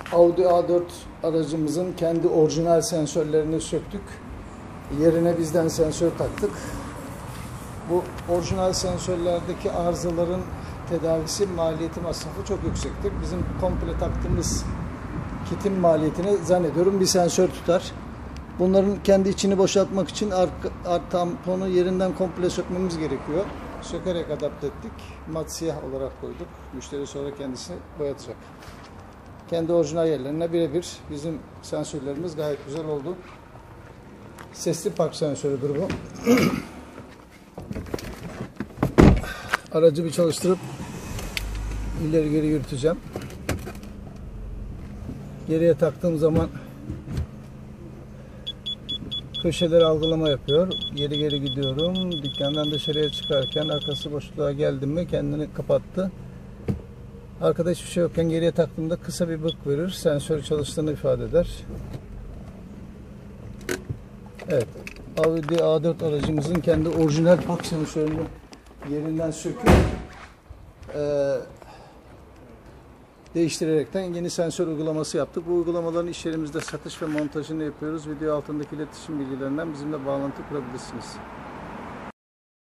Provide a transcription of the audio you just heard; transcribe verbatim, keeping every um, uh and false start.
Audi A dört aracımızın kendi orijinal sensörlerini söktük. Yerine bizden sensör taktık. Bu orijinal sensörlerdeki arızaların tedavisi maliyeti masrafı çok yüksektir. Bizim komple taktığımız kitin maliyetini zannediyorum bir sensör tutar. Bunların kendi içini boşaltmak için arka, art tamponu yerinden komple sökmemiz gerekiyor. Sökerek adapte ettik. Mat siyah olarak koyduk. Müşteri sonra kendisini boyatacak. Kendi orijinal yerlerine birebir bizim sensörlerimiz gayet güzel oldu. Sesli park sensörüdür bu. Aracı bir çalıştırıp ileri geri yürüteceğim. Geriye taktığım zaman köşeleri algılama yapıyor. Geri geri gidiyorum. Dükkandan dışarıya çıkarken arkası boşluğa geldim mi kendini kapattı. Arkada hiçbir şey yokken geriye taktığımda kısa bir bık verir. Sensör çalıştığını ifade eder. Evet. Audi A dört aracımızın kendi orijinal park sensörünü yerinden söküp e, değiştirerekten yeni sensör uygulaması yaptık. Bu uygulamaların iş yerimizde satış ve montajını yapıyoruz. Video altındaki iletişim bilgilerinden bizimle bağlantı kurabilirsiniz.